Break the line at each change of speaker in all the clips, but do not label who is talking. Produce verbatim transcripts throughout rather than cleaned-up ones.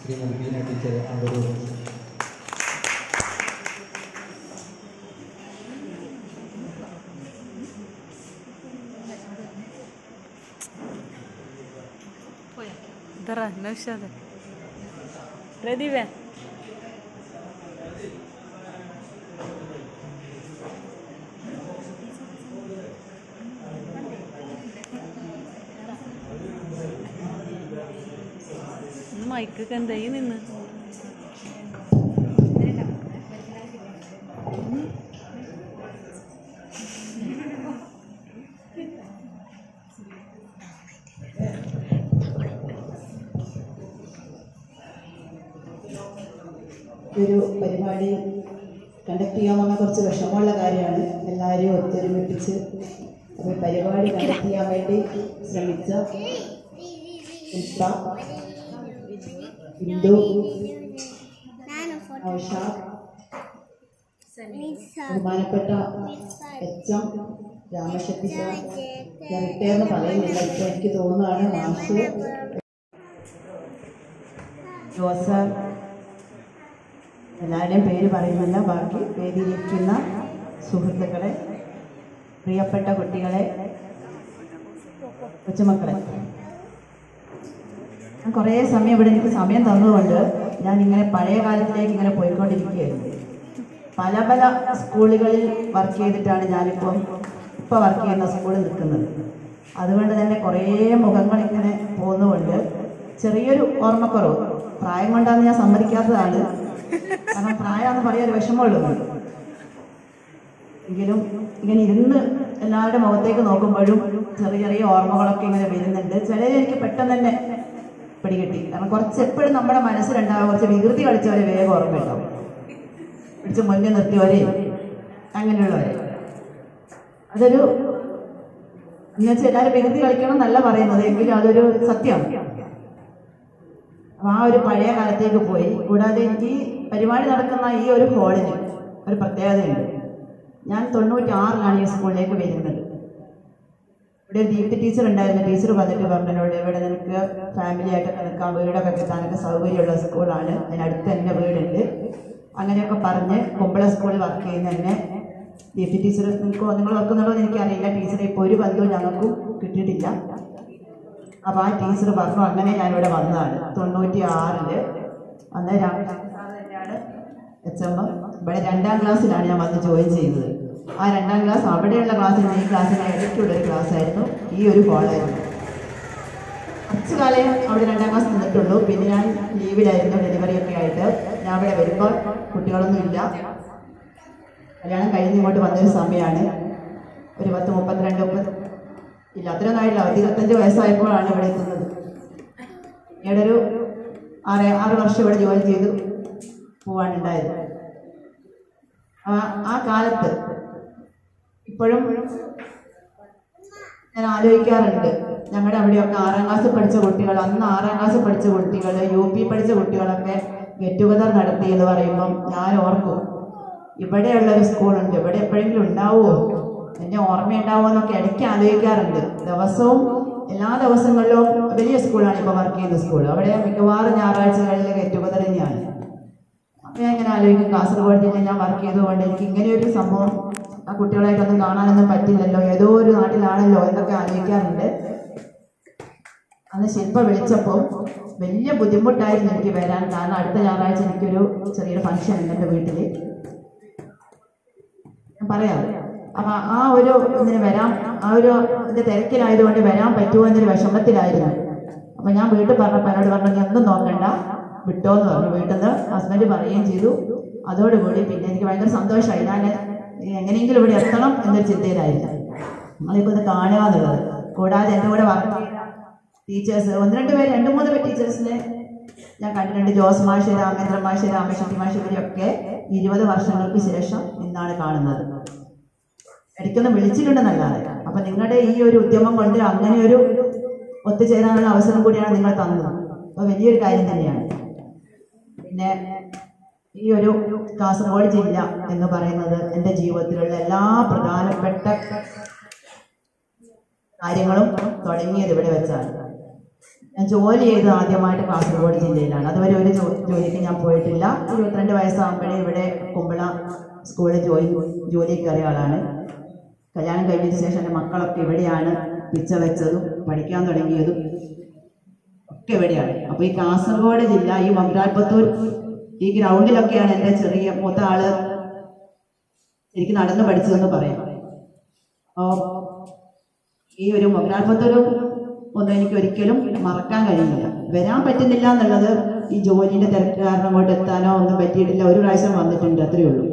Shrimati Beena teacher അവരോട്
Dara, Naushad. Ready, ve? Mic kanda yi ninna.
ഒരു പരിപാടി കണ്ടക്ട് ചെയ്യാൻ വന്ന കുറച്ച് വിഷമമുള്ള കാര്യമാണ്. എല്ലാവരെയും ഒത്തൊരുമിപ്പിച്ച് ഒരു പരിപാടി കണ്ടക്ട് ചെയ്യാൻ വേണ്ടി ശ്രമിച്ച ഉൽപ്പ, ഇന്ദു, നൗഷാദ്, ബഹുമാനപ്പെട്ട എച്ച് എം രാമശക്തി സാർ, ഞാൻ റിട്ടയർന്ന് പറയുന്നില്ല, ഇപ്പോൾ എനിക്ക് തോന്നുകയാണ് മാഷ് ജോസർ, എല്ലാവരുടെയും പേര് പറയുന്നില്ല, ബാക്കി വേദിയിലിരിക്കുന്ന സുഹൃത്തുക്കളെ, പ്രിയപ്പെട്ട കുട്ടികളെ, കൊച്ചുമക്കളെ, ഞാൻ കുറേ സമയം ഇവിടെ എനിക്ക് സമയം തന്നതുകൊണ്ട് ഞാൻ ഇങ്ങനെ പഴയ കാലത്തിലേക്ക് ഇങ്ങനെ പോയിക്കൊണ്ടിരിക്കുകയായിരുന്നു. പല പല സ്കൂളുകളിൽ വർക്ക് ചെയ്തിട്ടാണ് ഞാനിപ്പം ഇപ്പോൾ വർക്ക് ചെയ്യുന്ന സ്കൂളിൽ നിൽക്കുന്നത്. അതുകൊണ്ട് തന്നെ കുറേ മുഖങ്ങൾ ഇങ്ങനെ പോകുന്നതുകൊണ്ട് ചെറിയൊരു ഓർമ്മക്കുറവ്, പ്രായം കൊണ്ടാണ് ഞാൻ സമ്മതിക്കാത്തതാണ്. കാരണം പ്രായമാണെന്ന് പറയാൻ ഒരു വിഷമമുള്ളൂ. എങ്കിലും ഇങ്ങനെ ഇരുന്ന് എല്ലാവരുടെ മുഖത്തേക്ക് നോക്കുമ്പോഴും ചെറിയ ചെറിയ ഓർമ്മകളൊക്കെ ഇങ്ങനെ വരുന്നുണ്ട്. ചിലർ എനിക്ക് പെട്ടെന്ന് തന്നെ പിടികിട്ടി. കാരണം കുറച്ച് എപ്പോഴും നമ്മുടെ മനസ്സിലുണ്ടാകും കുറച്ച് വികൃതി കളിച്ചവരെ വേഗം ഓർമ്മയുണ്ടാവും, പിടിച്ച് മുന്നിൽ നിർത്തിയവരെ, അങ്ങനെയുള്ളവരെ. അതൊരു എന്ന് വെച്ചാൽ എല്ലാവരും വികൃതി കളിക്കണം എന്നല്ല പറയുന്നത്, എങ്കിലും അതൊരു സത്യമാണ്. ആ ഒരു പഴയ കാലത്തേക്ക് പോയി. കൂടാതെ ഈ പരിപാടി നടക്കുന്ന ഈ ഒരു ഹാളിന് ഒരു പ്രത്യേകതയുണ്ട്. ഞാൻ തൊണ്ണൂറ്റി ആറിലാണ് ഈ സ്കൂളിലേക്ക് വരുന്നത്. ഇവിടെ ഒരു ദീപ്തി ടീച്ചർ ഉണ്ടായിരുന്നു. ടീച്ചർ വന്നിട്ട് പറഞ്ഞോട് ഇവിടെ നിനക്ക് ഫാമിലി ആയിട്ടൊക്കെ നിൽക്കാൻ വീടൊക്കെ കിട്ടാനൊക്കെ സൗകര്യമുള്ള സ്കൂളാണ്, അതിനടുത്ത് എൻ്റെ വീടുണ്ട്, അങ്ങനെയൊക്കെ പറഞ്ഞ് കുമ്പള സ്കൂളിൽ വർക്ക് ചെയ്യുന്ന തന്നെ ദീപ്തി ടീച്ചർ, നിങ്ങൾക്ക് നിങ്ങൾ ഓർക്കുന്നുണ്ടോ എന്ന് എനിക്കറിയില്ല. ടീച്ചറെ ഇപ്പോൾ ഒരു ബന്ധവും ഞങ്ങൾക്കും കിട്ടിയിട്ടില്ല. അപ്പോൾ ആ ടീച്ചർ പറഞ്ഞു, അങ്ങനെ ഞാനിവിടെ വന്നതാണ് തൊണ്ണൂറ്റി ആറില് അന്ന് തന്നെയാണ് എച്ച് എം. ഇവിടെ രണ്ടാം ക്ലാസ്സിലാണ് ഞാൻ വന്ന് ജോയിൻ ചെയ്യുന്നത്. ആ രണ്ടാം ക്ലാസ് അവിടെയുള്ള ക്ലാസ്സിൽ ഈ ക്ലാസ്സിന് ഇടയ്ക്കുള്ളൊരു ക്ലാസ് ആയിരുന്നു, ഈ ഒരു ഹോളായിരുന്നു. കുറച്ച് കാലം അവിടെ രണ്ടാം ക്ലാസ് നിന്നിട്ടുള്ളൂ. പിന്നെ ഞാൻ ലീവിലായിരുന്നു, ഡെലിവറി ഒക്കെ ആയിട്ട്. ഞാൻ അവിടെ വരുമ്പോൾ കുട്ടികളൊന്നും ഇല്ല, കല്യാണം കഴിഞ്ഞ് ഇങ്ങോട്ട് വന്നൊരു സമയമാണ്. ഒരു പത്ത് മുപ്പത്തിരണ്ട് മുപ്പത് ഇല്ല അത്രയൊന്നും ആയില്ല, ഇരുപത്തഞ്ച് വയസ്സായപ്പോഴാണ് ഇവിടെ എത്തുന്നത്. ഇവിടെ ഒരു ആറ് ആറ് വർഷം ഇവിടെ ജോലി ചെയ്തു പോവാനുണ്ടായത്. ആ ആ കാലത്ത് ഇപ്പോഴും ഞാൻ ആലോചിക്കാറുണ്ട്, ഞങ്ങളുടെ അവിടെയൊക്കെ ആറാം ക്ലാസ് പഠിച്ച കുട്ടികൾ, അന്ന് ആറാം ക്ലാസ് പഠിച്ച കുട്ടികൾ, യു പി പഠിച്ച കുട്ടികളൊക്കെ ഗെറ്റ് ടുഗദർ നടത്തി എന്ന് പറയുമ്പം ഞാൻ ഓർക്കും, ഇവിടെയുള്ളൊരു സ്കൂളുണ്ട്, ഇവിടെ എപ്പോഴെങ്കിലും ഉണ്ടാവുമോ, എന്നെ ഓർമ്മയുണ്ടാവുമോ എന്നൊക്കെ ഇടയ്ക്ക് ആലോചിക്കാറുണ്ട്. ദിവസവും എല്ലാ ദിവസങ്ങളിലും വലിയ സ്കൂളാണ് ഇപ്പോൾ വർക്ക് ചെയ്യുന്ന സ്കൂൾ. അവിടെ മിക്കവാറും ഞായറാഴ്ചകളിൽ ഗെറ്റ് ടുഗദർ തന്നെയാണ്. അപ്പോൾ ഞാൻ ഇങ്ങനെ ആലോചിക്കും, കാസർഗോഡ് ജില്ലയിൽ ഞാൻ വർക്ക് ചെയ്തുകൊണ്ട് എനിക്ക് ഇങ്ങനെയൊരു സംഭവം ആ കുട്ടികളായിട്ടൊന്നും കാണാനൊന്നും പറ്റില്ലല്ലോ, ഏതോ ഒരു നാട്ടിലാണല്ലോ എന്നൊക്കെ ആലോചിക്കാറുണ്ട്. അന്ന് ശില്പ വിളിച്ചപ്പോൾ വലിയ ബുദ്ധിമുട്ടായിരുന്നു എനിക്ക് വരാൻ. കാരണം അടുത്ത ഞായറാഴ്ച എനിക്കൊരു ചെറിയൊരു ഫംഗ്ഷൻ ഉണ്ട് എൻ്റെ വീട്ടിൽ, ഞാൻ പറയാം. അപ്പം ആ ഒരു ഇതിന് വരാൻ, ആ ഒരു ഇതിൻ്റെ തിരക്കിലായതുകൊണ്ട് വരാൻ പറ്റുമോ എന്നൊരു വിഷമത്തിലായിരുന്നു. അപ്പം ഞാൻ വീട്ടിൽ പറഞ്ഞപ്പോൾ എന്നോട് പറഞ്ഞു, നീ ഒന്നും നോക്കണ്ട, വിട്ടോന്ന് പറഞ്ഞു. വീട്ടിൽ നിന്ന് ഹസ്ബൻഡ് പറയുകയും ചെയ്തു. അതോടുകൂടി പിന്നെ എനിക്ക് ഭയങ്കര സന്തോഷമായി. ഞാൻ എങ്ങനെയെങ്കിലും ഇവിടെ എത്തണം എന്നൊരു ചിന്തയിലായിരുന്നു. നമ്മളിപ്പോൾ ഇത് കാണുക എന്നുള്ളത്. കൂടാതെ എൻ്റെ കൂടെ വർക്ക് ചെയ്യുന്ന ടീച്ചേഴ്സ് ഒന്ന് രണ്ട് പേര്, രണ്ട് മൂന്ന് പേര് ടീച്ചേഴ്സിനെ ഞാൻ കണ്ടിട്ടുണ്ട്. ജോസ് മാഷ്, രാമേന്ദ്രൻ മാഷ്, രാമശക്തി മാഷ്, ഇവരൊക്കെ ഇരുപത് വർഷങ്ങൾക്ക് ശേഷം ഇന്നാണ് കാണുന്നത്. ഇടയ്ക്കൊന്ന് വിളിച്ചിട്ടുണ്ടെന്നല്ലാതെ. അപ്പം നിങ്ങളുടെ ഈ ഒരു ഉദ്യമം കൊണ്ട് അങ്ങനെ ഒരു ഒത്തുചേരാനുള്ള അവസരം കൂടിയാണ് നിങ്ങൾ തന്നത്. അപ്പോൾ വലിയൊരു കാര്യം തന്നെയാണ്. പിന്നെ ഈ ഒരു കാസർഗോഡ് ജില്ല എന്ന് പറയുന്നത് എൻ്റെ ജീവിതത്തിലുള്ള എല്ലാ പ്രധാനപ്പെട്ട കാര്യങ്ങളും തുടങ്ങിയത് ഇവിടെ വെച്ചാണ്. ഞാൻ ജോലി ചെയ്ത് ആദ്യമായിട്ട് കാസർഗോഡ് ജില്ലയിലാണ്. അതുവരെ ഒരു ജോലിക്ക് ഞാൻ പോയിട്ടില്ല. ഇരുപത്തിരണ്ട് വയസ്സാകുമ്പോഴേ ഇവിടെ കുമ്പള സ്കൂളിൽ ജോലി ജോലി കയറിയ ആളാണ്. കല്യാണം കഴിഞ്ഞതിന് ശേഷം എൻ്റെ മക്കളൊക്കെ ഇവിടെയാണ് പിച്ച വെച്ചതും പഠിക്കാൻ തുടങ്ങിയതും ഒക്കെ ഇവിടെയാണ്. അപ്പോൾ ഈ കാസർഗോഡ് ജില്ല ഈ മംഗലാപുത്തൂർ ഈ ഗ്രൗണ്ടിലൊക്കെയാണ് എൻ്റെ ചെറിയ മൂത്ത ആള് എനിക്ക് നടന്ന് പഠിച്ചതെന്ന് പറയാം. അപ്പോൾ ഈ ഒരു മംഗലാപുത്തൂർ ഒന്നും എനിക്ക് ഒരിക്കലും മറക്കാൻ കഴിയില്ല. വരാൻ പറ്റുന്നില്ല എന്നുള്ളത് ഈ ജോലിയുടെ തിരക്ക് കാരണം അങ്ങോട്ട് എത്താനോ ഒന്നും പറ്റിയിട്ടില്ല. ഒരു പ്രാവശ്യം വന്നിട്ടുണ്ട്, അത്രയേ ഉള്ളൂ.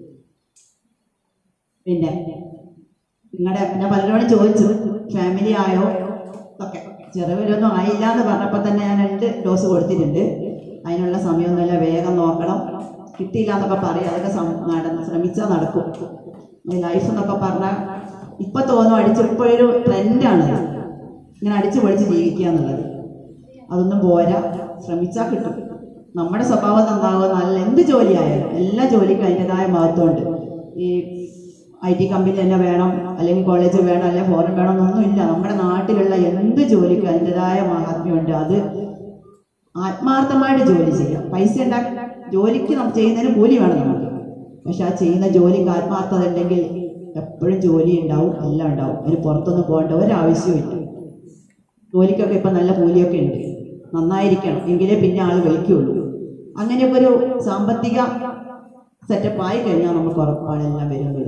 പിന്നെ നിങ്ങളുടെ ഞാൻ പലരോടും ചോദിച്ചു ഫാമിലി ആയോ ഒക്കെ. ചെറുവരൊന്നും ആയില്ല എന്ന് പറഞ്ഞപ്പോൾ തന്നെ ഞാൻ രണ്ട് ഡോസ് കൊടുത്തിട്ടുണ്ട്. അതിനുള്ള സമയമൊന്നുമില്ല, വേഗം നോക്കണം. കിട്ടിയില്ല എന്നൊക്കെ പറയും, അതൊക്കെ നടന്ന് ശ്രമിച്ചാൽ നടക്കും. ലൈഫ് എന്നൊക്കെ പറഞ്ഞാൽ ഇപ്പം തോന്നും അടിച്ചിപ്പോഴൊരു ട്രെൻഡാണ് ഇങ്ങനെ അടിച്ചു പൊളിച്ച് ജീവിക്കുക എന്നുള്ളത്. അതൊന്നും പോരാ, ശ്രമിച്ചാൽ കിട്ടും. നമ്മുടെ സ്വഭാവം നന്നാകുക. നല്ല എന്ത് ജോലിയായാലും എല്ലാ ജോലിക്കും അതിൻ്റെതായ മഹത്വമുണ്ട്. ഈ ഐ ടി കമ്പനി തന്നെ വേണം, അല്ലെങ്കിൽ കോളേജ് വേണം, അല്ലെങ്കിൽ ഫോറിൻ വേണം എന്നൊന്നുമില്ല. നമ്മുടെ നാട്ടിലുള്ള എന്ത് ജോലിക്കും അതിൻ്റെതായ മഹാത്മ്യമുണ്ട്. അത് ആത്മാർത്ഥമായിട്ട് ജോലി ചെയ്യാം. പൈസ ഉണ്ടാക്കി ജോലിക്ക് നമുക്ക് ചെയ്യുന്നതിന് കൂലി വേണം നമുക്ക്. പക്ഷെ ആ ചെയ്യുന്ന ജോലിക്ക് ആത്മാർത്ഥത ഉണ്ടെങ്കിൽ എപ്പോഴും ജോലി ഉണ്ടാവും, എല്ലാം ഉണ്ടാവും. അതിന് പുറത്തൊന്നും പോകേണ്ട ഒരാവശ്യമില്ല. ജോലിക്കൊക്കെ ഇപ്പം നല്ല കൂലിയൊക്കെ ഉണ്ട്. നന്നായിരിക്കണം, എങ്കിലേ പിന്നെ ആൾ വിളിക്കുകയുള്ളൂ. അങ്ങനെയൊക്കെ ഒരു സാമ്പത്തിക സെറ്റപ്പായി കഴിഞ്ഞാൽ നമുക്ക് ഉറപ്പാണ് എല്ലാം വരുന്നത്.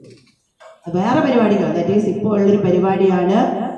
വേറെ പരിപാടികൾ, ദാറ്റ് ഈസ് ഇപ്പോൾ ഉള്ളൊരു പരിപാടിയാണ്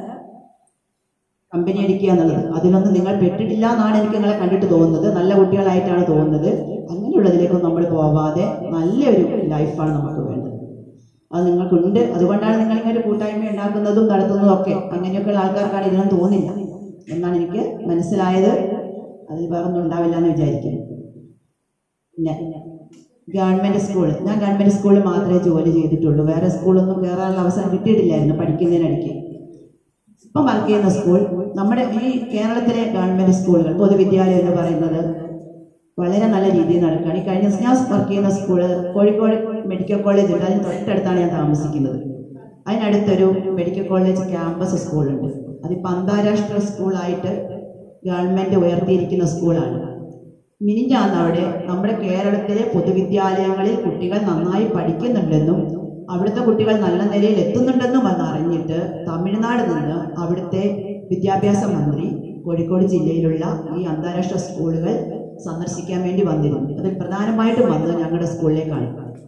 കമ്പനി അടിക്കുക എന്നുള്ളത്. അതിലൊന്നും നിങ്ങൾ പെട്ടിട്ടില്ല എന്നാണ് എനിക്ക് നിങ്ങളെ കണ്ടിട്ട് തോന്നുന്നത്. നല്ല കുട്ടികളായിട്ടാണ് തോന്നുന്നത്. അങ്ങനെയുള്ളതിലേക്കൊന്നും നമ്മൾ പോവാതെ നല്ലൊരു ലൈഫാണ് നമുക്ക് വേണ്ടത്. അത് നിങ്ങൾക്കുണ്ട്. അതുകൊണ്ടാണ് നിങ്ങൾ ഇങ്ങനെ ഒരു കൂട്ടായ്മ ഉണ്ടാക്കുന്നതും നടത്തുന്നതും ഒക്കെ. അങ്ങനെയൊക്കെയുള്ള ആൾക്കാർക്കാണ് ഇതിനൊന്നും തോന്നില്ല എന്നാണ് എനിക്ക് മനസ്സിലായത്. അതിൽ വേറൊന്നും ഉണ്ടാവില്ല എന്ന് വിചാരിക്കുന്നു. പിന്നെ ഗവൺമെൻറ് സ്കൂൾ, ഞാൻ ഗവൺമെൻറ് സ്കൂളിൽ മാത്രമേ ജോലി ചെയ്തിട്ടുള്ളൂ. വേറെ സ്കൂളൊന്നും കയറാനുള്ള അവസരം കിട്ടിയിട്ടില്ലായിരുന്നു പഠിക്കുന്നതിനിടയ്ക്ക്. ഇപ്പം വർക്ക് ചെയ്യുന്ന സ്കൂൾ നമ്മുടെ ഈ കേരളത്തിലെ ഗവൺമെൻറ് സ്കൂളുകൾ പൊതുവിദ്യാലയം എന്ന് പറയുന്നത് വളരെ നല്ല രീതിയിൽ നടക്കുകയാണ്. ഈ കഴിഞ്ഞ ഞാൻ വർക്ക് ചെയ്യുന്ന സ്കൂള് കോഴിക്കോട് മെഡിക്കൽ കോളേജ് ഉണ്ട്. അതിന് തൊട്ടടുത്താണ് ഞാൻ താമസിക്കുന്നത്. അതിനടുത്തൊരു മെഡിക്കൽ കോളേജ് ക്യാമ്പസ് സ്കൂളുണ്ട്. അതിപ്പോൾ അന്താരാഷ്ട്ര സ്കൂളായിട്ട് ഗവൺമെൻറ് ഉയർത്തിയിരിക്കുന്ന സ്കൂളാണ്. മിനിഞ്ഞാന്ന് അവിടെ നമ്മുടെ കേരളത്തിലെ പൊതുവിദ്യാലയങ്ങളിൽ കുട്ടികൾ നന്നായി പഠിക്കുന്നുണ്ടെന്നും അവിടുത്തെ കുട്ടികൾ നല്ല നിലയിൽ എത്തുന്നുണ്ടെന്നും വന്ന് അറിഞ്ഞിട്ട് തമിഴ്നാട് നിന്ന് അവിടുത്തെ വിദ്യാഭ്യാസ മന്ത്രി കോഴിക്കോട് ജില്ലയിലുള്ള ഈ അന്താരാഷ്ട്ര സ്കൂളുകൾ സന്ദർശിക്കാൻ വേണ്ടി വന്നിരുന്നു. അതിൽ പ്രധാനമായിട്ടും വന്നത് ഞങ്ങളുടെ സ്കൂളിലേക്കാണ്.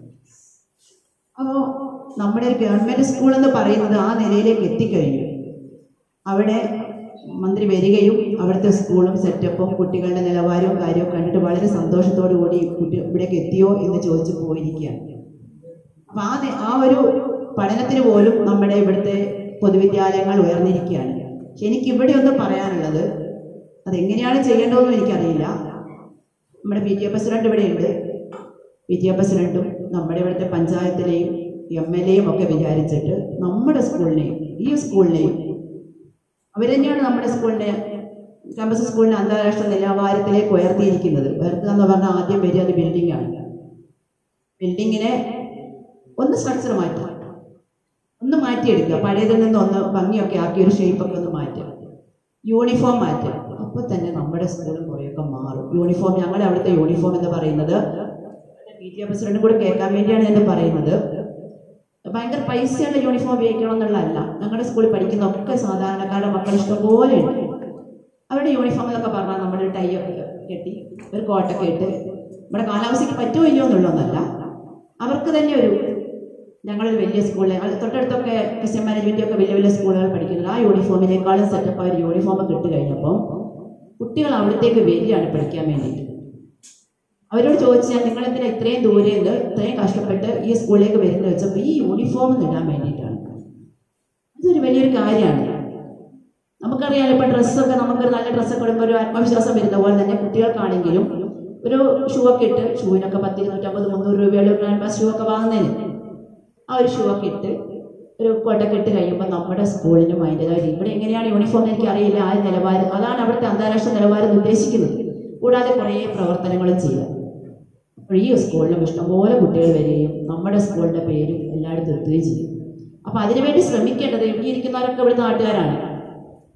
അപ്പോൾ നമ്മുടെ ഒരു ഗവൺമെൻറ് സ്കൂൾ എന്ന് പറയുന്നത് ആ നിലയിലേക്ക് എത്തിക്കഴിഞ്ഞു. അവിടെ മന്ത്രി വരികയും അവിടുത്തെ സ്കൂളും സെറ്റപ്പും കുട്ടികളുടെ നിലവാരവും കാര്യവും കണ്ടിട്ട് വളരെ സന്തോഷത്തോടു കൂടി കുട്ടി ഇവിടേക്ക് എത്തിയോ എന്ന് ചോദിച്ചു പോയിരിക്കുകയാണ്. അപ്പം ആ ആ ഒരു പഠനത്തിന് പോലും നമ്മുടെ ഇവിടുത്തെ പൊതുവിദ്യാലയങ്ങൾ ഉയർന്നിരിക്കുകയാണ്. പക്ഷെ എനിക്കിവിടെ ഒന്ന് പറയാനുള്ളത്, അതെങ്ങനെയാണ് ചെയ്യേണ്ടതെന്നും എനിക്കറിയില്ല. നമ്മുടെ പി ടി എ പ്രസിഡന്റ് ഇവിടെയുണ്ട്. പി ടി എ പ്രസിഡന്റും നമ്മുടെ ഇവിടുത്തെ പഞ്ചായത്തിലെയും എം എൽ എയും ഒക്കെ വിചാരിച്ചിട്ട് നമ്മുടെ സ്കൂളിനെയും ഈ സ്കൂളിനെയും അവർ തന്നെയാണ് നമ്മുടെ സ്കൂളിനെ ക്യാമ്പസ് സ്കൂളിനെ അന്താരാഷ്ട്ര നിലവാരത്തിലേക്ക് ഉയർത്തിയിരിക്കുന്നത്. ഉയർത്തുക എന്ന് പറഞ്ഞാൽ ആദ്യം വരിക അത് ബിൽഡിംഗാണ്. ബിൽഡിങ്ങിനെ ഒന്ന് സ്ട്രക്ചർ മാറ്റുക, ഒന്ന് മാറ്റിയെടുക്കുക, പഴയതിൽ നിന്ന് ഒന്ന് ഭംഗിയൊക്കെ ആക്കി ഒരു ഷേപ്പൊക്കെ ഒന്ന് മാറ്റുക, യൂണിഫോം മാറ്റുക. അപ്പോൾ തന്നെ നമ്മുടെ സ്കൂളിൽ കുറേയൊക്കെ മാറും. യൂണിഫോം, ഞങ്ങളുടെ അവിടുത്തെ യൂണിഫോം എന്ന് പറയുന്നത് പി ടി എ പ്രസിഡന്റും കൂടെ കേൾക്കാൻ വേണ്ടിയാണ് ഞാൻ പറയുന്നത്. ഭയങ്കര പൈസയുള്ള യൂണിഫോം ഉപയോഗിക്കണം എന്നുള്ളതല്ല. ഞങ്ങളുടെ സ്കൂളിൽ പഠിക്കുന്ന ഒക്കെ സാധാരണക്കാരുടെ മക്കൾ ഇഷ്ടംപോലെ ഉണ്ട്. അവരുടെ യൂണിഫോം എന്നൊക്കെ പറഞ്ഞാൽ നമ്മുടെ ടൈ ഒക്കെ കെട്ടി ഒരു കോട്ടൊക്കെ ഇട്ട് നമ്മുടെ കാലാവസ്ഥയ്ക്ക് പറ്റുമോ ഇല്ലയോ എന്നുള്ളതൊന്നല്ല. അവർക്ക് തന്നെ ഒരു ഞങ്ങളൊരു വലിയ സ്കൂളിൽ തൊട്ടടുത്തൊക്കെ ക്രിസ്ത്യൻ മാനേജ്മെൻറ്റൊക്കെ വലിയ വലിയ സ്കൂളുകൾ പഠിക്കുന്നത് ആ യൂണിഫോമിനേക്കാളും സെറ്റപ്പ് ആ ഒരു യൂണിഫോം കിട്ടി കഴിഞ്ഞപ്പോൾ കുട്ടികൾ അവിടത്തേക്ക് വരികയാണ് പഠിക്കാൻ വേണ്ടിയിട്ട്. അവരോട് ചോദിച്ചാൽ നിങ്ങളെന്തിനാ ഇത്രയും ദൂരെ നിന്ന് ഇത്രയും കഷ്ടപ്പെട്ട് ഈ സ്കൂളിലേക്ക് വരുന്നത് വെച്ചപ്പോൾ ഈ യൂണിഫോം ഇടാൻ വേണ്ടിയിട്ടാണ്. ഇതൊരു വലിയൊരു കാര്യമാണ്. നമുക്കറിയാം, ഇപ്പം ഡ്രസ്സൊക്കെ നമുക്കൊരു നല്ല ഡ്രസ്സൊക്കെ ഇടുമ്പോൾ ഒരു ആത്മവിശ്വാസം വരുന്ന പോലെ തന്നെ കുട്ടികൾക്കാണെങ്കിലും ഒരു ഷൂ ഒക്കെ ഇട്ട്, ഷൂവിനൊക്കെ പത്ത് ഇരുന്നൂറ്റമ്പത് മുന്നൂറ് രൂപയുടെ ക്യാൻവാസ് ഷൂ ഒക്കെ വാങ്ങുന്നതിന് ആ ഒരു ഷൂ ഒക്കെ ഇട്ട് ഒരു കോട്ടൊക്കെ ഇട്ട് കഴിയുമ്പോൾ നമ്മുടെ സ്കൂളിനും അതിൻ്റെതായ ഇവിടെ എങ്ങനെയാണ് യൂണിഫോം എനിക്ക് അറിയില്ല. ആ നിലവാരം അതാണ് അവിടുത്തെ അന്താരാഷ്ട്ര നിലവാരം ഉദ്ദേശിക്കുന്നത്. കൂടാതെ കുറേ പ്രവർത്തനങ്ങളും ചെയ്യാം. അപ്പോൾ ഈ സ്കൂളിലും ഇഷ്ടംപോലെ കുട്ടികൾ വരികയും നമ്മുടെ സ്കൂളിൻ്റെ പേരും എല്ലായിടത്തും എത്തുകയും ചെയ്യും. അപ്പോൾ അതിനുവേണ്ടി ശ്രമിക്കേണ്ടത് ഈ ഇരിക്കുന്നവരൊക്കെ ഇവിടുത്തെ നാട്ടുകാരാണ്.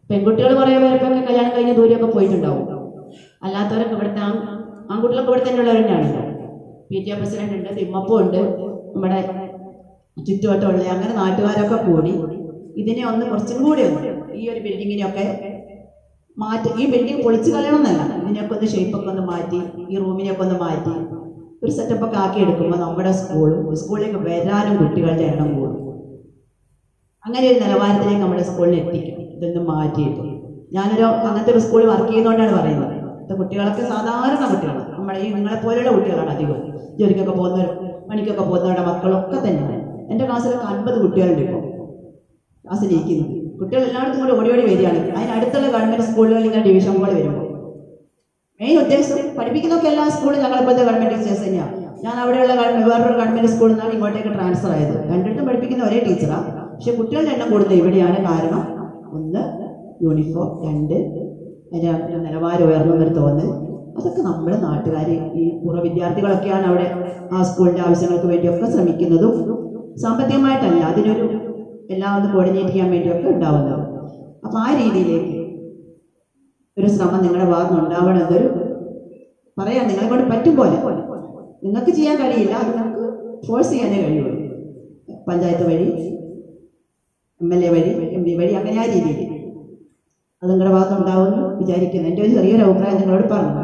പെൺകുട്ടികൾ കുറേ പേർക്കൊക്കെ കല്യാണം കഴിഞ്ഞ് ദൂരെയൊക്കെ പോയിട്ടുണ്ടാവും. അല്ലാത്തവരൊക്കെ ഇവിടുത്തെ ആ ആൺകുട്ടികളൊക്കെ ഇവിടെ തന്നെ ഉള്ളവർ തന്നെയാണല്ലോ. പി ടി എ പ്രസിഡന്റ് ഉണ്ട്, തിമ്മപ്പം ഉണ്ട്, നമ്മുടെ ചുറ്റുവട്ടമുള്ള അങ്ങനെ നാട്ടുകാരൊക്കെ കൂടി ഇതിനെ ഒന്ന് കുറച്ചും കൂടി ഒന്ന് ഈ ഒരു ബിൽഡിങ്ങിനെയൊക്കെ മാറ്റി, ഈ ബിൽഡിംഗ് പൊളിച്ചു കളയണമെന്നല്ല, ഇതിനെയൊക്കെ ഒന്ന് ഷേപ്പൊക്കെ ഒന്ന് മാറ്റി ഈ റൂമിനെയൊക്കെ ഒന്ന് മാറ്റി ഒരു സെറ്റപ്പൊക്കെ ആക്കി എടുക്കുമ്പോൾ നമ്മുടെ സ്കൂളും സ്കൂളിലേക്ക് വരാനും കുട്ടികളുടെ എണ്ണം കൂടും. അങ്ങനെ ഒരു നിലവാരത്തിലേക്ക് നമ്മുടെ സ്കൂളിൽ എത്തിക്കും. ഇതൊന്നും മാറ്റിയിട്ട് ഞാനൊരു അങ്ങനത്തെ ഒരു സ്കൂളിൽ വർക്ക് ചെയ്യുന്നതുകൊണ്ടാണ് പറയുന്നത്. ഇത് കുട്ടികളൊക്കെ സാധാരണ കുട്ടികളാണ്, നമ്മുടെ ഈ നിങ്ങളെപ്പോലെയുള്ള കുട്ടികളാണ് അധികം. ജോലിക്കൊക്കെ പോകുന്നവർ, പണിക്കൊക്കെ പോകുന്നവരുടെ മക്കളൊക്കെ തന്നെയാണ്. എൻ്റെ ക്ലാസ്സിലൊക്കെ അൻപത് കുട്ടികളുണ്ട് ഇപ്പോൾ ക്ലാസ്സിലിരിക്കുന്നത്. കുട്ടികൾ എല്ലായിടത്തും കൂടെ ഓടി ഓടി വരികയാണ്. അതിനടുത്തുള്ള ഗവൺമെൻറ് സ്കൂളുകളിൽ ഇങ്ങനെ ഡിവിഷൻ പോലെ വരുമ്പോൾ മെയിൻ ഉദ്ദേശം പഠിപ്പിക്കുന്നതൊക്കെ എല്ലാ സ്കൂളും ഞങ്ങളിപ്പോഴത്തെ ഗവൺമെൻറ് ടീച്ചേഴ്സ് തന്നെയാണ്. ഞാൻ അവിടെയുള്ള വേറൊരു ഗവൺമെൻറ് സ്കൂളിൽ നിന്നാണ് ഇങ്ങോട്ടേക്ക് ട്രാൻസ്ഫർ ആയത്. രണ്ടിടത്തും പഠിപ്പിക്കുന്ന ഒരേ ടീച്ചറാണ്, പക്ഷെ കുട്ടികളുടെ എണ്ണം കൂടുതൽ ഇവിടെയാണ്. കാരണം ഒന്ന് യൂണിഫോം, രണ്ട് അതിൻ്റെ നിലവാരം ഉയർന്നൊരു തോന്നൽ. അതൊക്കെ നമ്മുടെ നാട്ടുകാർ ഈ പൂർവ്വ വിദ്യാർത്ഥികളൊക്കെയാണ് അവിടെ ആ സ്കൂളിൻ്റെ ആവശ്യങ്ങൾക്ക് വേണ്ടിയൊക്കെ ശ്രമിക്കുന്നതും സാമ്പത്തികമായിട്ടല്ല, അതിനൊരു എല്ലാം ഒന്ന് കോർഡിനേറ്റ് ചെയ്യാൻ വേണ്ടിയൊക്കെ ഉണ്ടാവുന്നത്. അപ്പം ആ രീതിയിലേക്ക് ഒരു ശ്രമം നിങ്ങളുടെ ഭാഗത്ത് നിന്ന് ഉണ്ടാവണമെന്നൊരു പറയാം. നിങ്ങളെ കൊണ്ട് പറ്റും പോലെ, നിങ്ങൾക്ക് ചെയ്യാൻ കഴിയില്ല, അത് നിങ്ങൾക്ക് ഫോഴ്സ് ചെയ്യാനേ കഴിയുള്ളൂ. പഞ്ചായത്ത് വഴി, എം എൽ എ വഴി, എം പി വഴി, അങ്ങനെ ആ രീതിയിൽ അത് നിങ്ങളുടെ ഭാഗത്ത് ഉണ്ടാവുമെന്ന് വിചാരിക്കുന്നു. എൻ്റെ ഒരു ചെറിയൊരു അഭിപ്രായം നിങ്ങളോട് പറഞ്ഞു.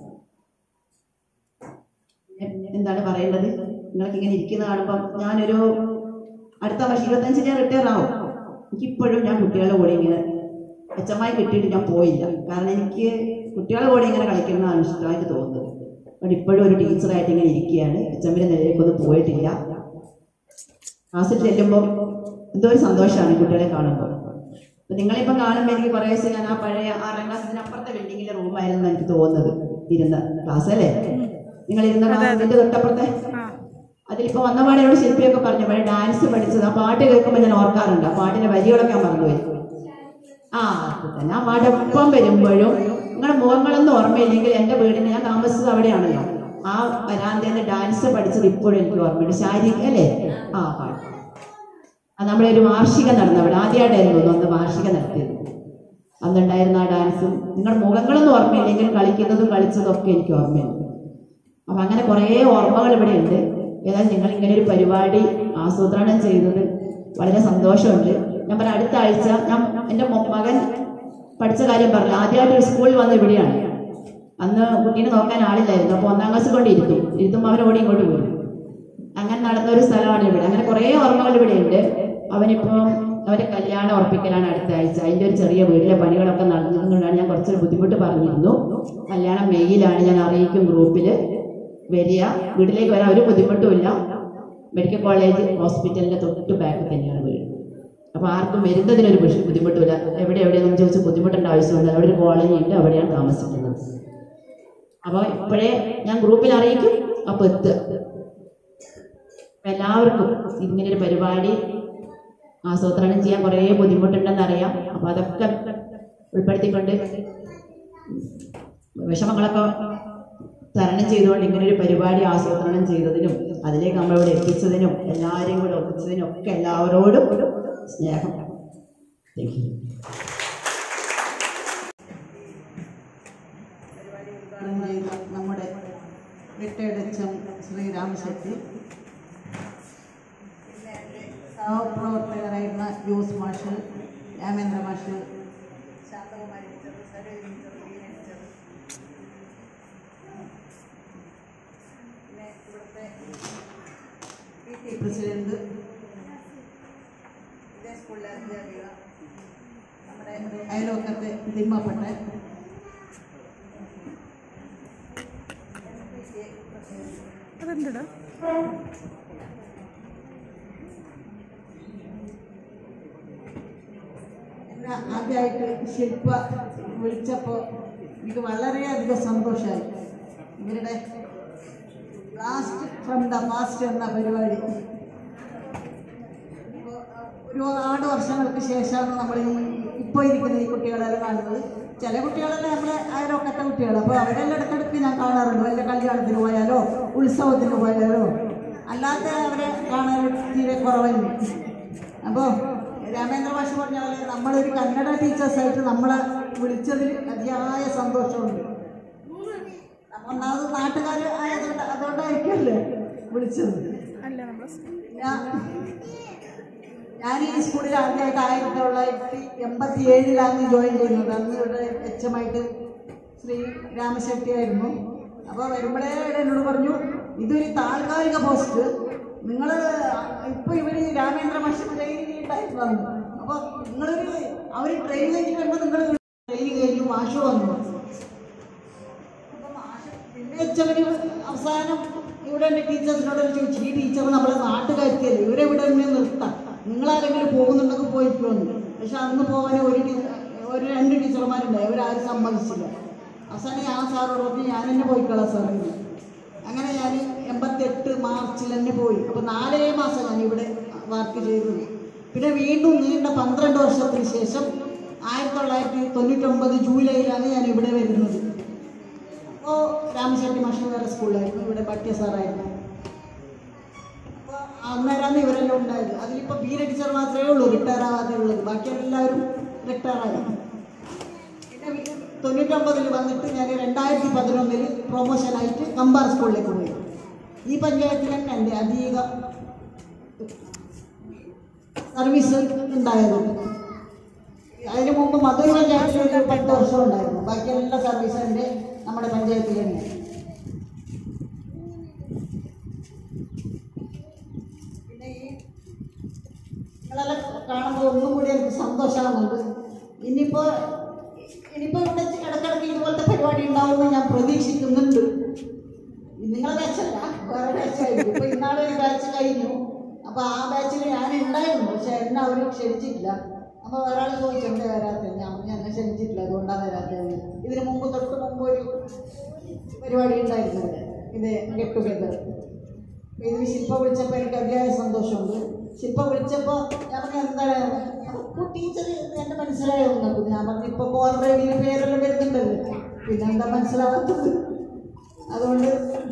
എന്താണ് പറയേണ്ടത്? നിങ്ങൾക്ക് ഇങ്ങനെ ഇരിക്കുന്ന കാണുമ്പം ഞാനൊരു അടുത്ത വർഷം ഇരുപത്തഞ്ചിന് ഞാൻ റിട്ടയർ ആവും. എനിക്കിപ്പോഴും ഞാൻ കുട്ടികളുടെ കൂടെ ഇങ്ങനെ മെച്ചമായി കിട്ടിയിട്ട് ഞാൻ പോയില്ല. കാരണം എനിക്ക് കുട്ടികളുടെ കൂടെ ഇങ്ങനെ കളിക്കുന്നതാണ് ഇഷ്ടമായിട്ട് തോന്നുന്നത്. അതുകൊണ്ട് ഇപ്പോഴും ഒരു ടീച്ചറായിട്ട് ഇങ്ങനെ ഇരിക്കുകയാണ്. എച്ചമ്മിൻ്റെ നിലയിലേക്കൊന്നും പോയിട്ടില്ല. ക്ലാസ്സിൽ ചെല്ലുമ്പോൾ എന്തോ ഒരു സന്തോഷമാണ് കുട്ടികളെ കാണുമ്പോൾ. അപ്പം നിങ്ങളിപ്പം കാണുമ്പോൾ എനിക്ക് കുറേ ദിവസം ഞാൻ ആ പഴയ ആറാം ക്ലാസ്സിന് അപ്പുറത്തെ ബിൽഡിങ്ങിലെ റൂമായിരുന്നു എനിക്ക് തോന്നുന്നത് ഇരുന്ന ക്ലാസ് അല്ലേ? നിങ്ങളിരുന്ന ക്ലാസ്സിൻ്റെ തൊട്ടപ്പുറത്തെ അതിലിപ്പോൾ വന്നപാടെയോട് ശില്പിയൊക്കെ പറഞ്ഞു പഴയ ഡാൻസ് പഠിച്ചത്. ആ പാട്ട് കേൾക്കുമ്പോൾ ഞാൻ ഓർക്കാറുണ്ട്. ആ പാട്ടിൻ്റെ വരികളൊക്കെ ഞാൻ മറന്നുപോയി. ആ അത് തന്നെ, ആ പാട്ടൊപ്പം വരുമ്പോഴും നിങ്ങളുടെ മുഖങ്ങളൊന്നും ഓർമ്മയില്ലെങ്കിൽ എൻ്റെ വീടിന് ഞാൻ താമസിച്ചത് അവിടെയാണല്ലോ, ആ വരാന്തേന്ന് ഡാൻസ് പഠിച്ചത് ഇപ്പോഴും എനിക്ക് ഓർമ്മയുണ്ട്. ശാരീരിക അല്ലേ ആ പാട്ട്. അത് നമ്മുടെ ഒരു വാർഷികം നടന്നു അവിടെ, ആദ്യമായിട്ടായിരുന്നു അന്ന് വാർഷികം നടത്തിയത്. അന്നുണ്ടായിരുന്ന ആ ഡാൻസും നിങ്ങളുടെ മുഖങ്ങളൊന്നും ഓർമ്മയില്ലെങ്കിൽ കളിക്കുന്നതും കളിച്ചതും ഒക്കെ എനിക്ക് ഓർമ്മയുണ്ട്. അപ്പം അങ്ങനെ കുറേ ഓർമ്മകൾ ഇവിടെ ഉണ്ട്. ഏതായാലും നിങ്ങൾ ഇങ്ങനെ ഒരു പരിപാടി ആസൂത്രണം ചെയ്തത് വളരെ സന്തോഷമുണ്ട്. ഞാൻ പറഞ്ഞ അടുത്ത ആഴ്ച ഞാൻ എൻ്റെ മകൻ പഠിച്ച കാര്യം പറഞ്ഞു. ആദ്യമായിട്ട് ഒരു സ്കൂളിൽ വന്ന് ഇവിടെയാണ്. അന്ന് കുട്ടീനെ നോക്കാൻ ആളില്ലായിരുന്നു. അപ്പോൾ ഒന്നാം ക്ലാസ് കൊണ്ട് ഇരുത്തും ഇരുത്തുമ്പോൾ അവൻ ഓടി ഇങ്ങോട്ട് പോരും. അങ്ങനെ നടന്നൊരു സ്ഥലമാണ് ഇവിടെ. അങ്ങനെ കുറേ ഓർമ്മകൾ ഇവിടെ ഉണ്ട്. അവനിപ്പം അവൻ്റെ കല്യാണം ഉറപ്പിക്കലാണ് അടുത്ത ആഴ്ച. അതിൻ്റെ ഒരു ചെറിയ വീട്ടിലെ പണികളൊക്കെ നടന്നതുകൊണ്ടാണ് ഞാൻ കുറച്ചൊരു ബുദ്ധിമുട്ട് പറഞ്ഞിരുന്നു. കല്യാണം മെയ്യിലാണ്, ഞാൻ അറിയിക്കും ഗ്രൂപ്പിൽ. വരിക, വീട്ടിലേക്ക് വരാൻ ഒരു ബുദ്ധിമുട്ടുമില്ല. മെഡിക്കൽ കോളേജ് ഹോസ്പിറ്റലിൻ്റെ തൊട്ട് ബാക്കിൽ തന്നെയാണ് വീട്. അപ്പോൾ ആർക്കും വരുന്നതിനൊരു ബുദ്ധിമുട്ടില്ല. എവിടെ എവിടെയെന്ന് ചോദിച്ച് ബുദ്ധിമുട്ടേണ്ട ആവശ്യമുണ്ട്. അവിടെ ഒരു കോളനി ഉണ്ട്, അവിടെയാണ് താമസിക്കുന്നത്. അപ്പോൾ ഇപ്പോഴേ ഞാൻ ഗ്രൂപ്പിൽ അറിയിക്കും. അപ്പോൾ എത്തുക എല്ലാവർക്കും ഇങ്ങനൊരു പരിപാടി ആസൂത്രണം ചെയ്യാൻ കുറേ ബുദ്ധിമുട്ടുണ്ടെന്നറിയാം. അപ്പോൾ അതൊക്കെ ഉൾപ്പെടുത്തിക്കൊണ്ട് വിഷമങ്ങളൊക്കെ തരണം ചെയ്തുകൊണ്ട് ഇങ്ങനൊരു പരിപാടി ആസൂത്രണം ചെയ്തതിനും അതിലേക്ക് നമ്മളിവിടെ എത്തിച്ചതിനും എല്ലാവരെയും കൂടെ ഒപ്പിച്ചതിനും ഒക്കെ എല്ലാവരോടും സ്നേഹം. Thank you. നമ്മുടെ റിട്ടയർഡ് എച്ച് എം ശ്രീരാമശെട്ടി, സഹപ്രവർത്തകരായിരുന്ന ജോസ് മാഷ്, രാമേന്ദ്ര മാഷ്, Shanthakumari teacher, Saroji teacher, teacher, പിന്നെ ഇവിടുത്തെ പി ടി പ്രസിഡന്റ്, ഇതേ സ്കൂളിലെ അധ്യാപിക, നമ്മുടെ അയൽവക്കത്തെ തിമ്മപ്പെട്ട,
അതെന്താ
ആദ്യമായിട്ട് ശില്പ വിളിച്ചപ്പോൾ എനിക്ക് വളരെയധികം സന്തോഷമായി. ഇവരുടെ ബ്ലാസ്റ്റ് ഫ്രം ദ പാസ്റ്റ് എന്ന പരിപാടി ഒരുപാട് വർഷങ്ങൾക്ക് ശേഷമാണ് നമ്മൾ ഈ ഇപ്പോൾ ഇരിക്കുന്ന ഈ കുട്ടികളെല്ലാം കാണുന്നത്. ചില കുട്ടികളെല്ലാം നമ്മളെ അയൽവക്കത്തെ കുട്ടികൾ. അപ്പോൾ അവരെല്ലാം ഇടയ്ക്കിടയ്ക്ക് ഞാൻ കാണാറുണ്ട്. വല്ല കല്യാണത്തിന് പോയാലോ ഉത്സവത്തിന് പോയാലോ, അല്ലാതെ അവരെ കാണാൻ തീരെ കുറവായിരുന്നു. അപ്പോൾ
രാമേന്ദ്ര മാഷ് പറഞ്ഞ പോലെ നമ്മളൊരു കന്നഡ ടീച്ചേഴ്സായിട്ട് നമ്മളെ വിളിച്ചതിൽ അതിയായ സന്തോഷമുണ്ട്. ഒന്നാമത് നാട്ടുകാർ ആയതുകൊണ്ട് അതുകൊണ്ടായിരിക്കുമല്ലേ വിളിച്ചത്. ഞാൻ ഞാൻ ഈ സ്കൂളിൽ ആദ്യമായിട്ട് ആയിരത്തി തൊള്ളായിരത്തി എൺപത്തി ഏഴിലാണ് ജോയിൻ ചെയ്യുന്നത്. അന്ന് ഇവിടെ എച്ച് എം ആയിട്ട് ശ്രീ രാമശെട്ടിയായിരുന്നു. അപ്പോൾ വരുമ്പോഴേ എന്നോട് പറഞ്ഞു, ഇതൊരു താൽക്കാലിക പോസ്റ്റ്, നിങ്ങൾ ഇപ്പോൾ ഇവർ രാമേന്ദ്ര മാഷ് ട്രെയിനിങ് ഉണ്ടായിരുന്നു. അപ്പോൾ നിങ്ങളൊരു അവർ ട്രെയിൻ കഴിഞ്ഞിട്ട് വരുമ്പോൾ നിങ്ങൾ ട്രെയിനിങ് കഴിഞ്ഞു, മാഷ് വന്നു. അപ്പോൾ മാഷ് പിന്നെ വെച്ചവർ അവസാനം ഇവിടെ എൻ്റെ ടീച്ചേഴ്സിനോട് ചോദിച്ചു, ഈ ടീച്ചർ നമ്മളെ നാട്ടുകാരിക്കല്ലേ, ഇവരെ ഇവിടെ തന്നെ നിർത്താം, നിങ്ങളാരെങ്കിലും പോകുന്നുണ്ടെങ്കിൽ പോയിക്കോന്ന്. പക്ഷെ അന്ന് പോകാൻ ഒരു ഒരു രണ്ട് ടീച്ചർമാരുണ്ടായി, അവരാരും സമ്മതിച്ചില്ല. അവസാനം ഞാൻ സാറോട് പറഞ്ഞു, ഞാൻ തന്നെ പോയിക്കളാം സാറിന്. അങ്ങനെ ഞാൻ എൺപത്തെട്ട് മാർച്ചിൽ തന്നെ പോയി. അപ്പോൾ നാലേ മാസം ഞാൻ ഇവിടെ വർക്ക് ചെയ്തത്. പിന്നെ വീണ്ടും നീണ്ട പന്ത്രണ്ട് വർഷത്തിന് ശേഷം ആയിരത്തി തൊള്ളായിരത്തി തൊണ്ണൂറ്റൊമ്പത് ജൂലൈയിലാണ് ഞാൻ ഇവിടെ വരുന്നത്. അപ്പോൾ രാമശെട്ടി മാഷ് വേറെ സ്കൂളിലായിരുന്നു, ഇവിടെ പട്ടിയ സാറായിരുന്നു. അപ്പോൾ അന്നേരമാണ് ഇവരെല്ലാം ഉണ്ടായത്. അതിലിപ്പോൾ ബി ടീച്ചർ മാത്രമേ ഉള്ളൂ റിട്ടയർ ആവാതെ ഉള്ളത്, ബാക്കി എല്ലാവരും റിട്ടയർ ആയിരുന്നു. പിന്നെ തൊണ്ണൂറ്റൊമ്പതിൽ വന്നിട്ട് ഞാൻ രണ്ടായിരത്തി പതിനൊന്നിൽ പ്രൊമോഷനായിട്ട് കമ്പാർ സ്കൂളിലേക്ക് പോയി. ഈ പഞ്ചായത്തിൽ തന്നെ എൻ്റെ അധികം സർവീസ് ഉണ്ടായത്. അതിന് മുമ്പ് മധുര പഞ്ചായത്തിൽ ഒരു പത്ത് വർഷം ഉണ്ടായിരുന്നു, ബാക്കി എല്ലാ സർവീസും എൻ്റെ നമ്മുടെ പഞ്ചായത്തിൽ തന്നെ. പിന്നെ ഈ നിങ്ങളെല്ലാം കാണുമ്പോൾ ഒന്നും കൂടി എനിക്ക് സന്തോഷമാകുന്നുണ്ട്. ഇനിയിപ്പോൾ ഇനിയിപ്പോൾ ഇവിടെ ഇടയ്ക്കിടയ്ക്ക് ഇതുപോലത്തെ പരിപാടി ഉണ്ടാവുമെന്ന് ഞാൻ പ്രതീക്ഷിക്കുന്നുണ്ട്. നിങ്ങളെ ബാച്ചല്ല, വേറെ ബാച്ചായിരിക്കും. ഇപ്പോൾ ഇന്നാളെ ഒരു ബാച്ച് കഴിഞ്ഞു. അപ്പോൾ ആ ബാച്ചിൽ ഞാൻ ഉണ്ടായിരുന്നു, പക്ഷെ എന്നെ അവർ ക്ഷണിച്ചിട്ടില്ല. അപ്പോൾ ഒരാൾ ചോദിച്ചു എന്താ വരാത്തത്, ഞാൻ എന്നെ ക്ഷണിച്ചിട്ടില്ല, അതുകൊണ്ടാണ് വരാത്തത്. ഇതിന് മുമ്പ് തൊട്ട് മുമ്പ് ഒരു പരിപാടി ഉണ്ടായിരുന്നു ഇവിടെ, ഇത് ഗെറ്റ് ടുഗെദർ. ഇതിന് ശില്പ വിളിച്ചപ്പോൾ എനിക്ക് അതിയായ സന്തോഷമുണ്ട്. ശില്പ വിളിച്ചപ്പോൾ ഞാൻ പറഞ്ഞു എന്താണ് ടീച്ചർ എൻ്റെ മനസ്സിലായോ നോക്കും. ഞാൻ പറഞ്ഞു ഇപ്പോൾ ഓൾറെഡി പേരെല്ലാം വരുന്നുണ്ടല്ലോ, പിന്നെ എന്താ മനസ്സിലാവാത്തത്. അതുകൊണ്ട്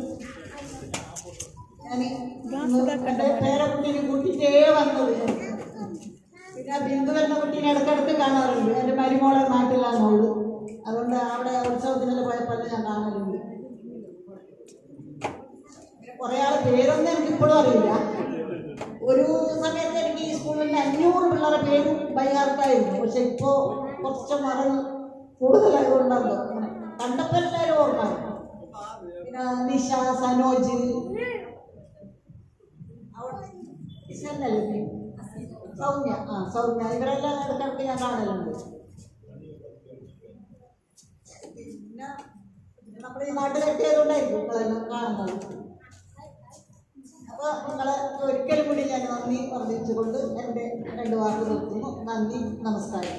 ഞാൻ എൻ്റെ പേരക്കുട്ടീനെ കൂട്ടിയിട്ടേ വന്നത്. പിന്നെ ബിന്ദു എന്ന കുട്ടീനെ ഇടയ്ക്കിടയ്ക്ക് കാണാറുണ്ട്. എൻ്റെ മരുമോളെ നാട്ടിലാണ് അവള്, അതുകൊണ്ട് അവിടെ ഉത്സവത്തിനെല്ലാം പോയപ്പോൾ ഞാൻ കാണലുണ്ട്. പിന്നെ കുറേ ആൾ പേരൊന്നും എനിക്കിപ്പോഴും അറിയില്ല. ഒരു സമയത്ത് എനിക്ക് ഈ സ്കൂളിൽ അഞ്ഞൂറ് പിള്ളേരുടെ പേരും ബൈഹാർട്ടായിരുന്നു. പക്ഷെ ഇപ്പോൾ കുറച്ച് മറന്ന് കൂടുതലായതുകൊണ്ടാണല്ലോ അങ്ങനെ കണ്ടപ്പോൾ എല്ലാവരും ഓർമ്മ. പിന്നെ നിഷ, സനോജ്, സൗമ്യ, ആ സൗമ്യ, ഇവരെല്ലാം ഇടയ്ക്കിടയ്ക്ക് ഞാൻ കാണലുണ്ട്. പിന്നെ നമ്മുടെ ഈ നാട്ടിൽ എത്തിയതുകൊണ്ടായിരിക്കും നിങ്ങളെല്ലാം കാണുന്നത്. അപ്പോൾ നിങ്ങളെ ഒരിക്കലും കൂടി ഞാൻ നന്ദി വർദ്ധിച്ചുകൊണ്ട് എൻ്റെ രണ്ട് വാക്ക് നിർത്തുന്നു. നന്ദി, നമസ്കാരം.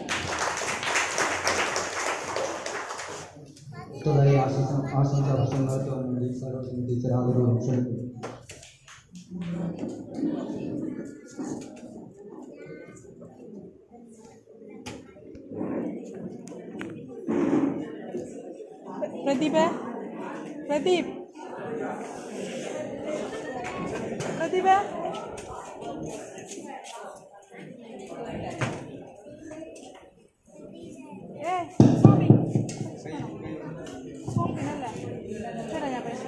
ആശംസ പ്രസംഗങ്ങൾക്ക് വേണ്ടി സരോജിനി ടീച്ചർ ആദരവ് ക്ഷണിക്കുന്നു.
പ്രദീപ് പ്രദീപ് പ്രദീപ് ഏ സോറി സോപ്പിനല്ല ചേട്ടാ ഞാൻ പൈസ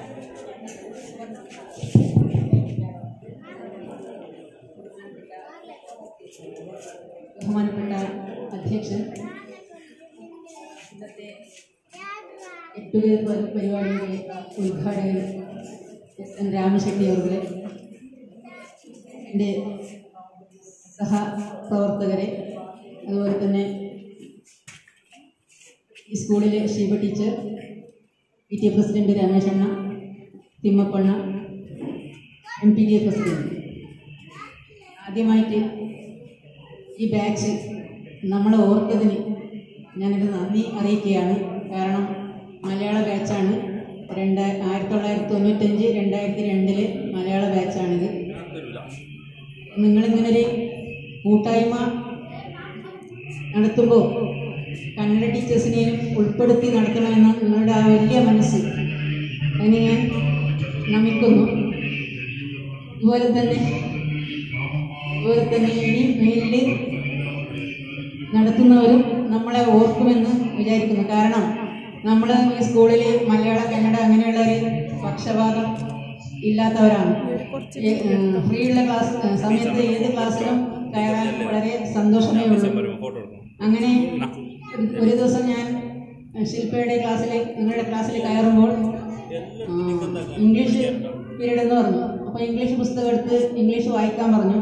ബഹുമാനപ്പെട്ട അധ്യക്ഷൻ, ഇന്നത്തെ എട്ടുപേർ പരിപാടിയുടെ ഉദ്ഘാടകൻ എസ് എൻ രാമശെട്ടി അവരുടെ, എൻ്റെ സഹപ്രവർത്തകരെ, അതുപോലെ തന്നെ ഈ സ്കൂളിലെ Sheeba teacher, P T A president രമേശണ്ണ, തിമ്മപ്പണ്ണ, M P T A president, ആദ്യമായിട്ട് ഈ ബാച്ച് നമ്മളെ ഓർത്തതിന് ഞാനൊരു നന്ദി അറിയിക്കുകയാണ്. കാരണം മലയാള ബാച്ചാണ്. രണ്ട് ആയിരത്തി തൊള്ളായിരത്തി തൊണ്ണൂറ്റഞ്ച് രണ്ടായിരത്തി രണ്ടില് മലയാള ബാച്ചാണിത്. നിങ്ങളിങ്ങനൊരു കൂട്ടായ്മ നടത്തുമ്പോൾ കന്നഡ ടീച്ചേഴ്സിനെയും ഉൾപ്പെടുത്തി നടത്തണമെന്ന നിങ്ങളുടെ ആ വലിയ മനസ്സ് അതിന് ഞാൻ നമിക്കുന്നു. അതുപോലെ തന്നെ അതുപോലെ തന്നെ ഇനി മേലിൽ നടത്തുന്നവരും നമ്മളെ ഓർക്കുമെന്ന് വിചാരിക്കുന്നു. കാരണം നമ്മൾ ഈ സ്കൂളിൽ മലയാളം, കന്നഡ അങ്ങനെയുള്ള ഒരു പക്ഷപാതം ഇല്ലാത്തവരാണ്. ഫ്രീ ഉള്ള ക്ലാസ് സമയത്ത് ഏത് ക്ലാസ്സിലും കയറാൻ വളരെ സന്തോഷമേ ഉള്ളൂ. അങ്ങനെ ഒരു ദിവസം ഞാൻ ശില്പയുടെ ക്ലാസ്സിൽ, നിങ്ങളുടെ ക്ലാസ്സിൽ കയറുമ്പോൾ ഇംഗ്ലീഷ് പീരീഡ് എന്ന് പറഞ്ഞു. അപ്പോൾ ഇംഗ്ലീഷ് പുസ്തകം എടുത്ത് ഇംഗ്ലീഷ് വായിക്കാൻ പറഞ്ഞു.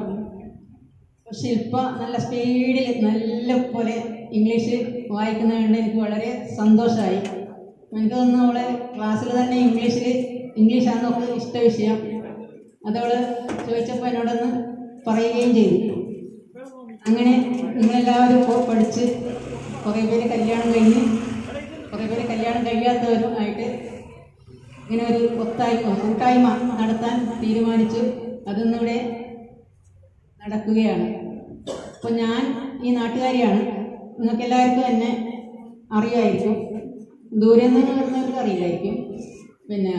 ശില്പ നല്ല സ്പീഡിൽ നല്ല പോലെ ഇംഗ്ലീഷ് വായിക്കുന്നത് കൊണ്ട് എനിക്ക് വളരെ സന്തോഷമായി. എനിക്ക് തോന്നുന്നു അവളെ ക്ലാസ്സിൽ തന്നെ ഇംഗ്ലീഷിൽ ഇംഗ്ലീഷാണ് നമുക്ക് ഇഷ്ട വിഷയം. അതവൾ ചോദിച്ചപ്പോൾ എന്നോടൊന്ന് പറയുകയും ചെയ്തു. അങ്ങനെ നിങ്ങളെല്ലാവരും ഇപ്പോൾ പഠിച്ച് കുറേ പേര് കല്യാണം കഴിഞ്ഞ് കുറേ പേര് കല്യാണം കഴിയാത്തവരും ആയിട്ട് ഇങ്ങനെ ഒരു ഒത്തായ്മ കൂട്ടായ്മ നടത്താൻ തീരുമാനിച്ചു. അതൊന്നിവിടെ നടക്കുകയാണ്. അപ്പോൾ ഞാൻ ഈ നാട്ടുകാരിയാണ്. നിങ്ങൾക്ക് എല്ലാവർക്കും എന്നെ അറിയായിരിക്കും. ദൂരെ നിന്ന് വരുന്നവർക്ക് അറിയില്ലായിരിക്കും. പിന്നെ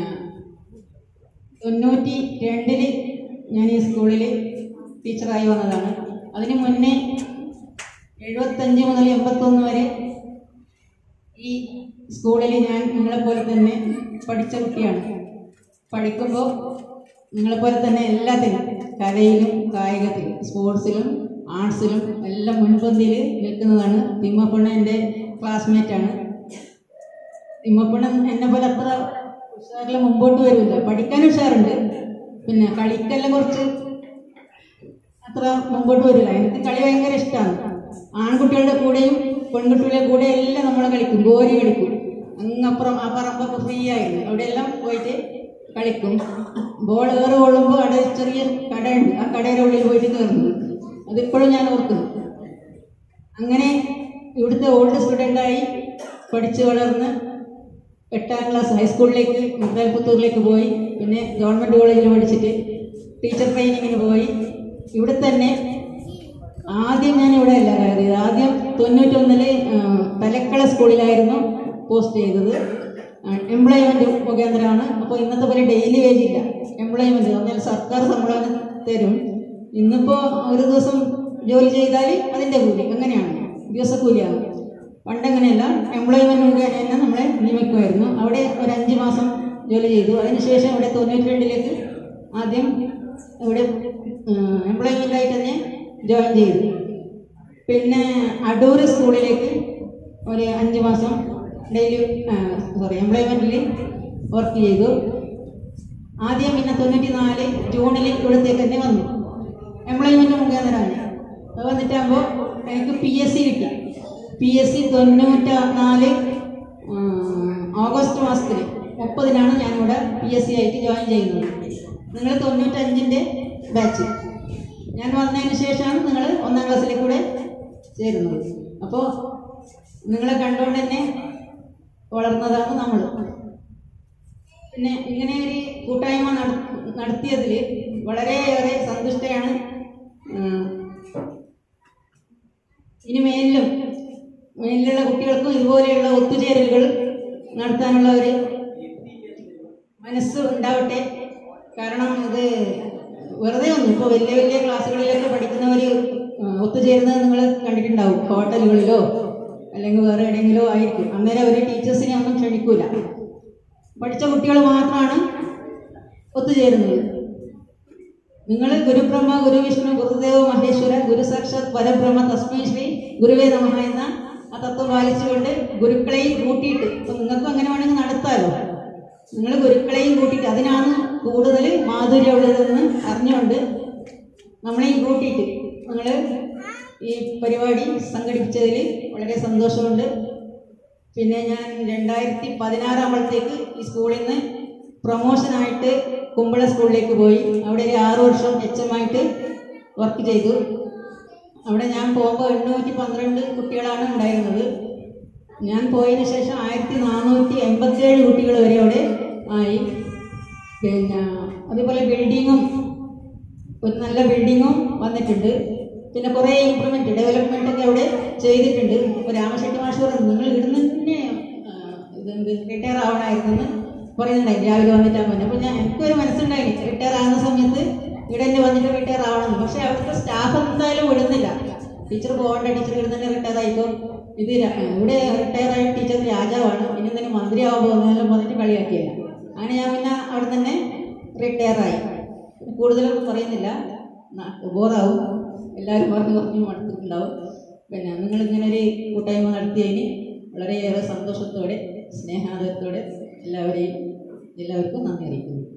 തൊണ്ണൂറ്റി രണ്ടിൽ ഞാൻ ഈ സ്കൂളിൽ ടീച്ചറായി വന്നതാണ്. അതിന് മുന്നേ എഴുപത്തഞ്ച് മുതൽ എൺപത്തൊന്ന് വരെ ഈ സ്കൂളിൽ ഞാൻ നിങ്ങളെപ്പോലെ തന്നെ പഠിച്ച കുട്ടിയാണ്. പഠിക്കുമ്പോൾ നിങ്ങളെപ്പോലെ തന്നെ എല്ലാത്തിലും, കലയിലും കായികത്തിലും സ്പോർട്സിലും ആർട്സിലും എല്ലാം മുൻപന്തിയിൽ നിൽക്കുന്നതാണ്. തിമ്മപ്പണ്ണ എൻ്റെ ക്ലാസ്മേറ്റാണ്. തിമ്മപ്പണ്ണ എന്നെ പോലെ അത്ര ഉഷാറിൽ മുമ്പോട്ട് വരില്ല. പഠിക്കാൻ ഉഷാറുണ്ട്, പിന്നെ കളിക്കെല്ലാം കുറച്ച് അത്ര മുമ്പോട്ട് വരില്ല. എനിക്ക് കളി ഭയങ്കര ഇഷ്ടമാണ്. ആൺകുട്ടികളുടെ കൂടെയും പെൺകുട്ടികളുടെ കൂടെ എല്ലാം നമ്മൾ കളിക്കും, ഗോരി കളിക്കും. അങ്ങപ്പുറം ആ പറമ്പൊക്കെ ഫ്രീ ആയിരുന്നു, അവിടെയെല്ലാം പോയിട്ട് കളിക്കും. ബോൾ ഏറ് കൊള്ളുമ്പോൾ അവിടെ ചെറിയ കടയുണ്ട്, ആ കടയുടെ ഉള്ളിൽ പോയിട്ട് കയറുന്നു. അതിപ്പോഴും ഞാൻ ഓർക്കുന്നു. അങ്ങനെ ഇവിടുത്തെ ഓൾഡ് സ്റ്റുഡൻ്റായി പഠിച്ച് വളർന്ന് എട്ടാം ക്ലാസ് ഹൈസ്കൂളിലേക്ക് മുതൽപുത്തൂരിലേക്ക് പോയി. പിന്നെ ഗവൺമെൻറ് കോളേജിൽ പഠിച്ചിട്ട് ടീച്ചർ ട്രെയിനിങ്ങിന് പോയി. ഇവിടെ തന്നെ ആദ്യം ഞാൻ ഇവിടെ അല്ല കയറിയത്. ആദ്യം തൊണ്ണൂറ്റൊന്നില് തലക്കള സ്കൂളിലായിരുന്നു പോസ്റ്റ് ചെയ്തത്. എംപ്ലോയ്മെൻറ്റ് മുഖേന്ദ്രമാണ്. അപ്പോൾ ഇന്നത്തെ പോലെ ഡെയിലി വേജ് ഇല്ല, എംപ്ലോയ്മെൻറ്റ് പറഞ്ഞാൽ സർക്കാർ ശമ്പളം തരും. ഇന്നിപ്പോൾ ഒരു ദിവസം ജോലി ചെയ്താൽ അതിൻ്റെ കൂലി, അങ്ങനെയാണ്, ദിവസക്കൂലിയാണ്. പണ്ടങ്ങനെയല്ല, എംപ്ലോയ്മെൻറ്റ് മുഖേന തന്നെ നമ്മളെ നിയമിക്കുമായിരുന്നു. അവിടെ ഒരു അഞ്ച് മാസം ജോലി ചെയ്തു. അതിനുശേഷം ഇവിടെ തൊണ്ണൂറ്റി രണ്ടിലേക്ക് ആദ്യം ഇവിടെ എംപ്ലോയ്മെൻ്റായിട്ട് തന്നെ ജോയിൻ ചെയ്തു. പിന്നെ അടൂർ സ്കൂളിലേക്ക് ഒരു അഞ്ച് മാസം ഡെയിലി സോറി എംപ്ലോയ്മെൻറ്റിൽ വർക്ക് ചെയ്തു. ആദ്യം പിന്നെ തൊണ്ണൂറ്റി നാല് ജൂണിൽ ഇവിടത്തേക്ക് തന്നെ വന്നു. എംപ്ലോയ്മെൻറ്റ് മുഖേനയാണ്. അത് വന്നിട്ടാകുമ്പോൾ എനിക്ക് പി എസ് സി കിട്ടി. പി എസ് സി തൊണ്ണൂറ്റ നാല് ഓഗസ്റ്റ് മാസത്തിൽ മുപ്പതിനാണ് ഞാനിവിടെ പി എസ് സി ആയിട്ട് ജോയിൻ ചെയ്യുന്നത്. നിങ്ങൾ തൊണ്ണൂറ്റഞ്ചിൻ്റെ ബാച്ച്. ഞാൻ വന്നതിന് ശേഷമാണ് നിങ്ങൾ ഒന്നാം ക്ലാസ്സിലേക്ക് കൂടെ ചേരുന്നത്. അപ്പോൾ നിങ്ങളെ കണ്ടുകൊണ്ട് തന്നെ വളർന്നതാണ് നമ്മൾ. പിന്നെ ഇങ്ങനെ ഒരു കൂട്ടായ്മ നടത്തിയതിൽ വളരെയേറെ സന്തുഷ്ടയാണ്. ഇനി മേലിലും മേലിലുള്ള കുട്ടികൾക്കും ഇതുപോലെയുള്ള ഒത്തുചേരലുകൾ നടത്താനുള്ള ഒരു മനസ്സ് ഉണ്ടാവട്ടെ. കാരണം ഇത് വെറുതെ ഒന്നും, ഇപ്പോൾ വലിയ വലിയ ക്ലാസ്സുകളിലൊക്കെ പഠിക്കുന്നവർ ഒത്തുചേരുന്നത് നിങ്ങൾ കണ്ടിട്ടുണ്ടാവും. ഹോട്ടലുകളിലോ അല്ലെങ്കിൽ വേറെ എവിടെയെങ്കിലോ ആയിരിക്കും. അന്നേരം അവർ ടീച്ചേഴ്സിനെ ഒന്നും ക്ഷണിക്കൂല. പഠിച്ച കുട്ടികൾ മാത്രമാണ് ഒത്തുചേരുന്നത്. നിങ്ങൾ ഗുരുബ്രഹ്മ ഗുരു വിഷ്ണു ഗുരുദേവ മഹേശ്വര ഗുരു സാക്ഷാത് പരബ്രഹ്മ തസ്മൈ ശ്രീ ഗുരുവേ നമഃ എന്ന ആ തത്വം പാലിച്ചുകൊണ്ട് ഗുരുക്കളെയും കൂട്ടിയിട്ട്, ഇപ്പം നിങ്ങൾക്കും അങ്ങനെ വേണമെങ്കിൽ നടത്താമല്ലോ, നിങ്ങൾ ഗുരുക്കളെയും കൂട്ടിയിട്ട് അതിനാണ് കൂടുതൽ മാധുര്യമുള്ളതെന്ന് അറിഞ്ഞുകൊണ്ട് നമ്മളെയും കൂട്ടിയിട്ട് നിങ്ങൾ ഈ പരിപാടി സംഘടിപ്പിച്ചതിൽ വളരെ സന്തോഷമുണ്ട്. പിന്നെ ഞാൻ രണ്ടായിരത്തി പതിനാറാകുമ്പോഴത്തേക്ക് ഈ സ്കൂളിൽ നിന്ന് പ്രൊമോഷനായിട്ട് കുമ്പള സ്കൂളിലേക്ക് പോയി. അവിടെ ഒരു ആറു വർഷം എച്ച് എം ആയിട്ട് വർക്ക് ചെയ്തു. അവിടെ ഞാൻ പോകുമ്പോൾ എണ്ണൂറ്റി പന്ത്രണ്ട് കുട്ടികളാണ് ഉണ്ടായിരുന്നത്. ഞാൻ പോയതിന് ശേഷം ആയിരത്തി നാനൂറ്റി എൺപത്തിയേഴ് കുട്ടികൾ വരെ അവിടെ ആയി. പിന്നെ അതുപോലെ ബിൽഡിങ്ങും ഒരു നല്ല ബിൽഡിങ്ങും വന്നിട്ടുണ്ട്. പിന്നെ കുറേ ഇമ്പ്രൂവ്മെൻറ്റ് ഡെവലപ്മെൻ്റ് ഒക്കെ അവിടെ ചെയ്തിട്ടുണ്ട്. ഇപ്പോൾ രാമശെട്ടി മാഷ് പറഞ്ഞു നിങ്ങൾ ഇവിടുന്ന് തന്നെ ഇതെന്ത് റിട്ടയർ ആവണമായിരുന്നു പറയുന്നുണ്ടായി രാവിലെ വന്നിട്ടാൽ മതി. അപ്പോൾ ഞാൻ എനിക്കൊരു മനസ്സുണ്ടായിന് റിട്ടയർ ആകുന്ന സമയത്ത് ഇവിടെ തന്നെ വന്നിട്ട് റിട്ടയർ ആവണമെന്ന്. പക്ഷേ അവിടുത്തെ സ്റ്റാഫ് എന്തായാലും വിടുന്നില്ല. ടീച്ചർ പോകേണ്ട ടീച്ചർ ഇവിടെ തന്നെ റിട്ടയർ ആയിപ്പോൾ ഇത് ഇവിടെ റിട്ടയർ ആയ ടീച്ചർ രാജാവാണ്, ഇനി തന്നെ മന്ത്രിയാവാൻ പോകുന്നതെല്ലാം പറഞ്ഞിട്ട് കളിയാക്കിയില്ല. അങ്ങനെ ഞാൻ പിന്നെ അവിടെ തന്നെ റിട്ടയറായി. കൂടുതലൊന്നും പറയുന്നില്ല, ബോറാവും, എല്ലാവരും പറഞ്ഞു പറഞ്ഞു മടുത്തിട്ടുണ്ടാവും. പിന്നെ നിങ്ങളിങ്ങനെ ഒരു കൂട്ടായ്മ നടത്തിയതിന് വളരെയേറെ സന്തോഷത്തോടെ സ്നേഹാദരത്തോടെ എല്ലാവരെയും എല്ലാവർക്കും നന്ദി അറിയിക്കുന്നു.